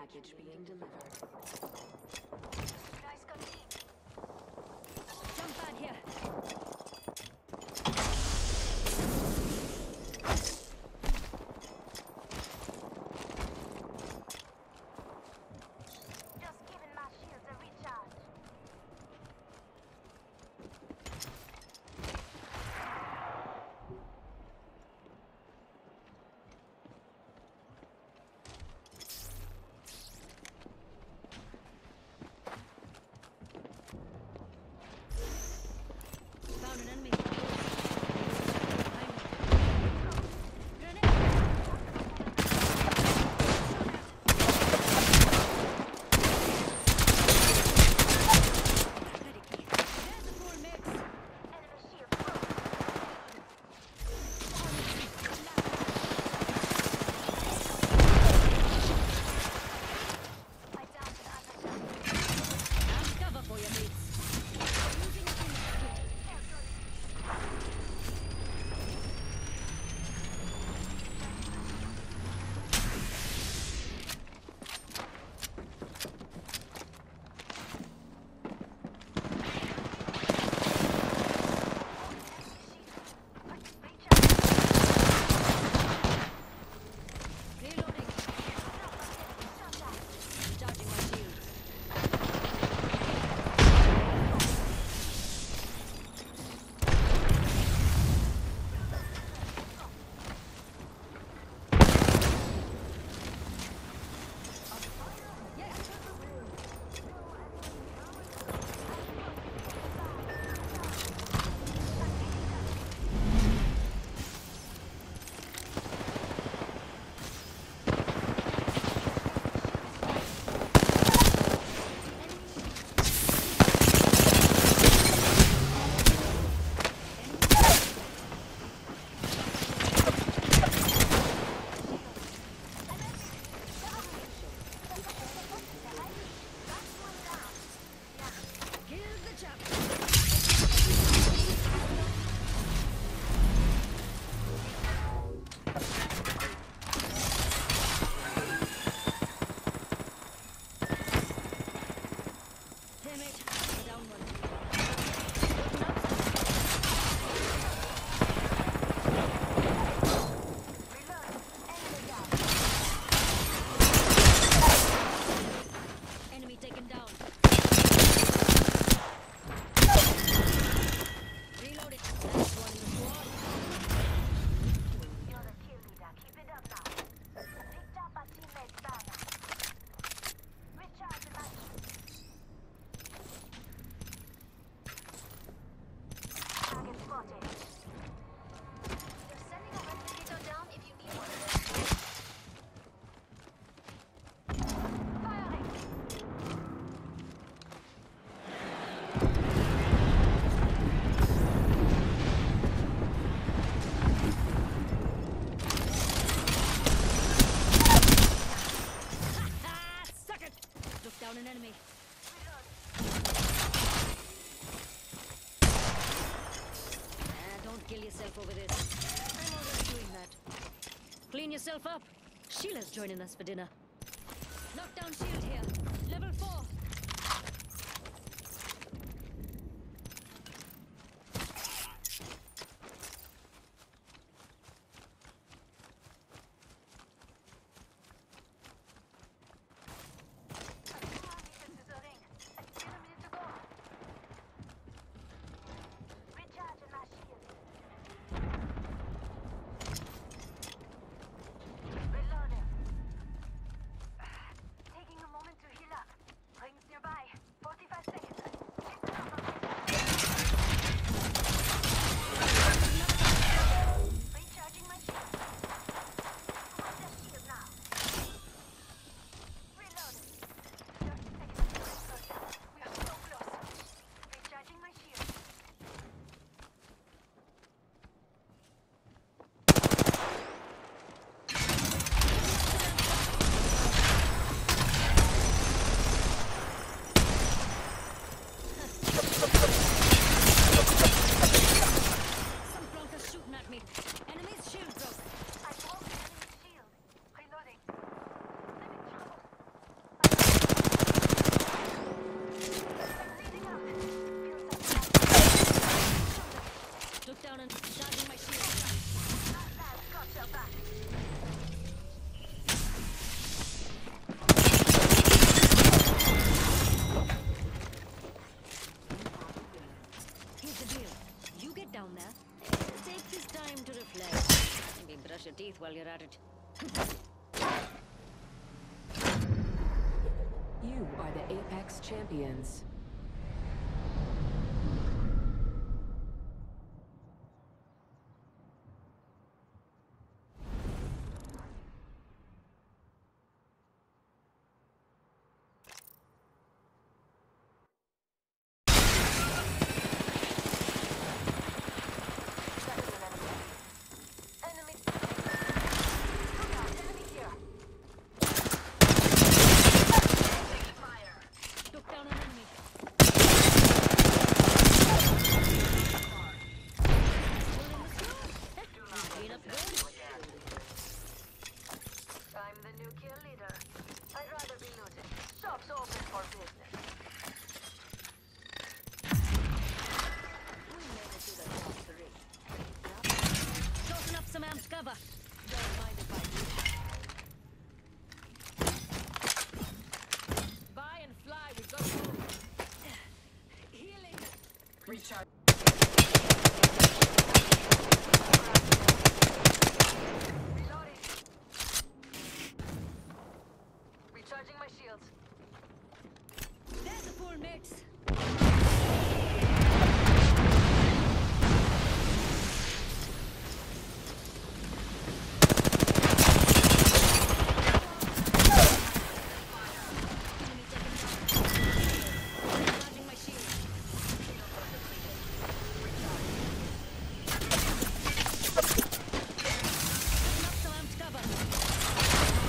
package being delivered. Nice copy. Jump pad here. Just giving my shields a recharge. Found an enemy. Enemy shield broken. I downed an other Cover for your mates. Reloading. Charging my shield. Kill the chap. Teammate, down one. Enemy taken down. Reloaded. Last one in the squad. You're the kill leader. Keep it up now. Picked up a teammate's banner. Recharge the match. Target spotted. They're sending a replicator down if you need one. Firing! Ah, suck it! Took down an enemy. Don't kill yourself over this. I'm already doing that. Clean yourself up. Sheila's joining us for dinner. Knockdown shield here. Level 4. Taking a moment to heal up. the Apex Champions. Took down an enemy. Clean up good. I'm the new kill leader. I'd rather be looted. Shop's open for business. We made it to the top 3. Tossing up some amped cover. Don't mind if I do. Buy and fly, we go home. Healing. Recharge. Reloading. Recharging my shields. There's a full mix. Enemy taken down. Recharging my shield. Tossing up some amped cover.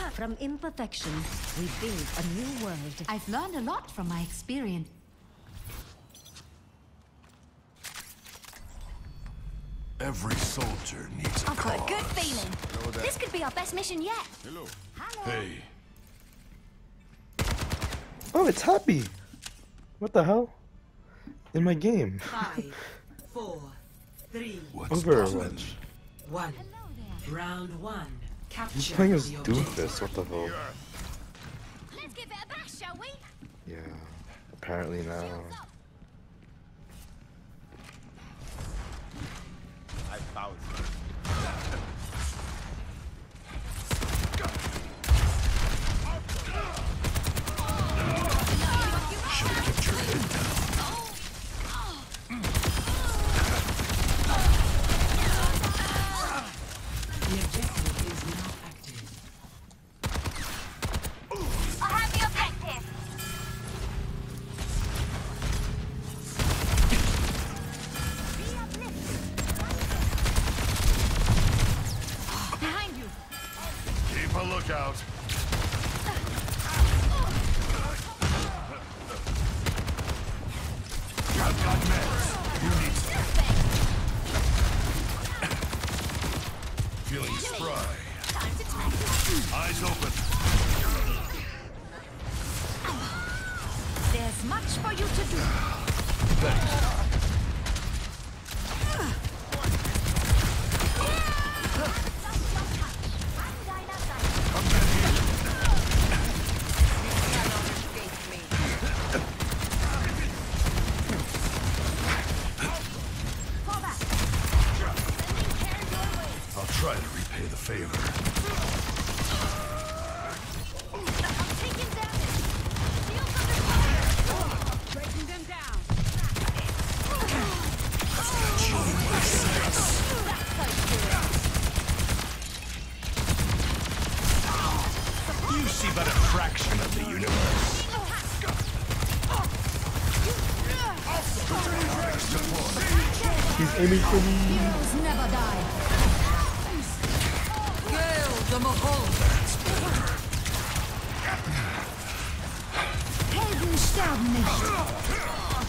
From imperfection, we build a new world. I've learned a lot from my experience. Every soldier needs a I've got a cause. good feeling. This could be our best mission yet. Hello. Hello. Hey, Oh, it's happy. What the hell? In my game. 5, 4, 3, what's Overwatch. poppin'? 1. Hello there. Round 1. Capture He's playing as the objective. Doofus. What the hell? Let's give it a bash, shall we? Yeah. Apparently now. Should've kept your head down. The objective is now active. I have the objective. Be uplifted. Behind you. Keep a lookout. I've got meds. You need some. Feeling spry. Time to tackle. Eyes open. There's much for you to do. Thanks. I'm back here. Fall back. I'll try to repay the favor. I'm taking damage. Shields under fire. Breaking them down. You see but a fraction of the universe. He's aiming for me. Heroes never die. Helden sterben nicht.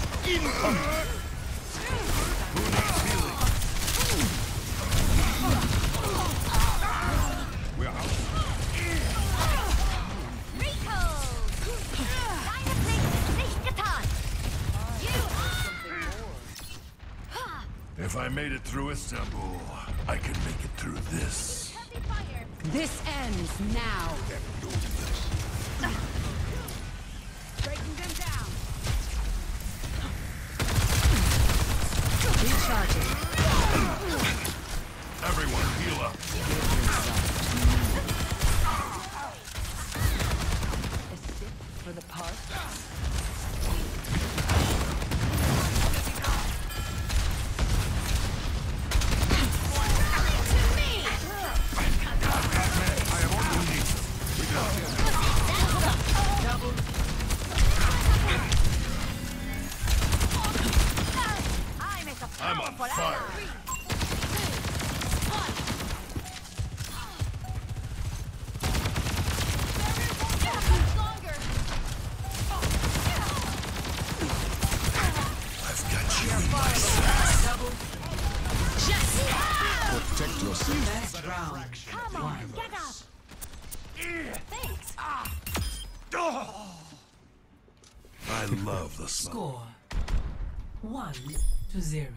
Rico! Deine Pflicht ist nicht getan. If I made it through Istanbul, I can make it through this. Heavy fire. This ends now. Breaking them down. Recharging. Everyone heal up. A sip for the part. I'm on fire. I've got you in my sights. Protect yourself. Next round. Come on, get up. Thanks. I love the smell. Score 1-0.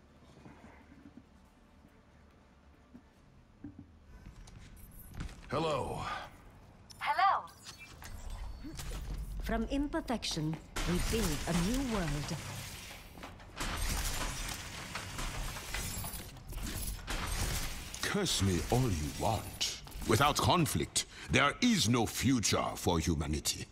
Hello. Hello. From imperfection, we build a new world. Curse me all you want. Without conflict, there is no future for humanity.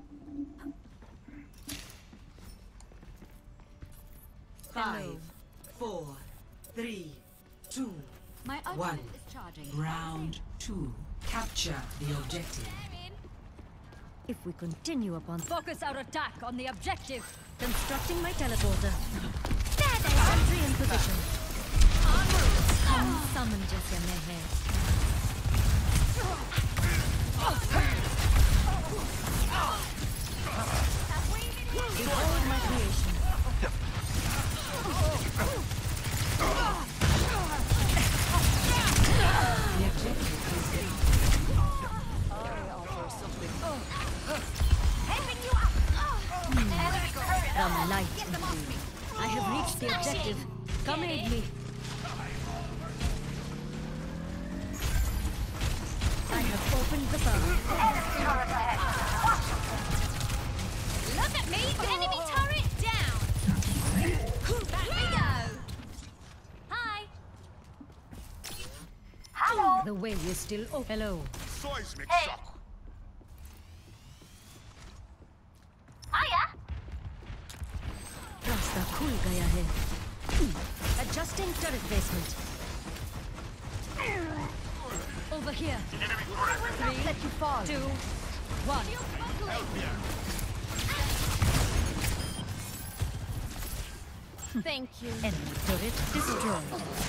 Five, 4, 3, 2, My ultimate One. is charging. round 2. Capture the objective. If we continue upon... Focus our attack on the objective! Constructing my teleporter. There they are! Entry in position. Come summon Jessemehe. Come aid me. I have opened the bow. Look at me! Enemy turret down! Back we go! Hi! The way is still open. Hello. Seismic Hey. shock. Hiya! रास्ता खुल गया है. Adjusting turret placement. Over here. 3, 2, 1. Thank you. Enemy turret destroyed.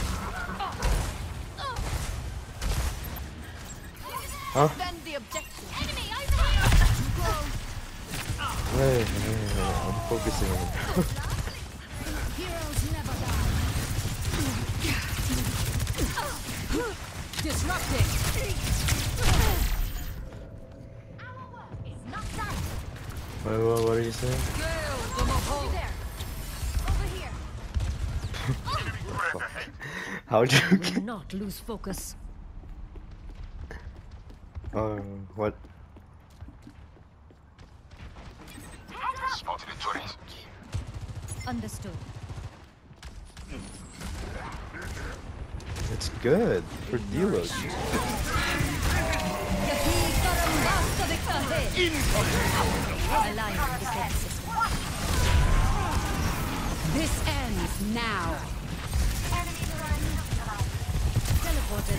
Huh? Defend the objective. Enemy over here! Hey, I'm focusing on it. Heroes never die. Disrupting. Our work is not done. What are you saying? There. Over here. How'd you Will get... not lose focus. What? Spotted in turret. Understood. It's good for delos. Alliance defense system. This ends now. Teleported.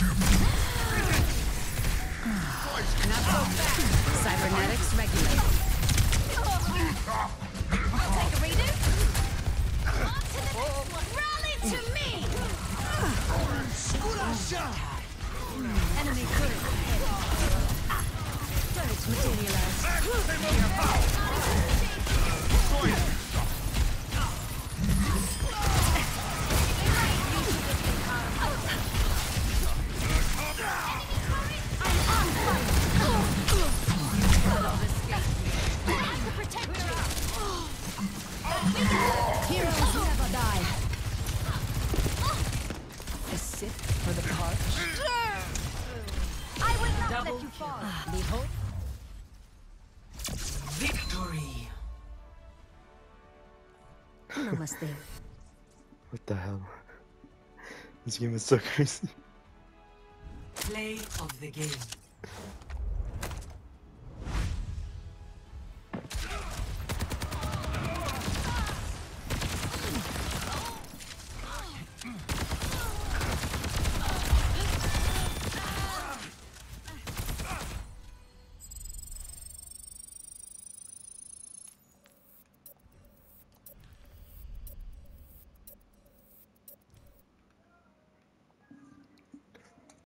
Not so fast. Cybernetics regulated. Take a reader. On to the next one. Rally to me! Enemy turret ahead. Turrets materialized. Heroes never die. A sip for the parched. I will not Double let you fall. We hope. Victory. Namaste. What the hell? This game is so crazy. Play of the game.